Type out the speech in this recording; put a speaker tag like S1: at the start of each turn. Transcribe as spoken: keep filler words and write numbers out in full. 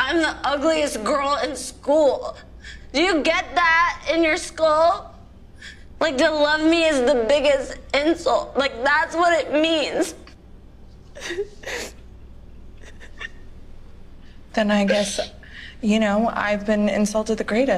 S1: I'm the ugliest girl in school. Do you get that in your skull? Like, to love me is the biggest insult. Like, that's what it means.
S2: Then I guess, you know, I've been insulted the greatest.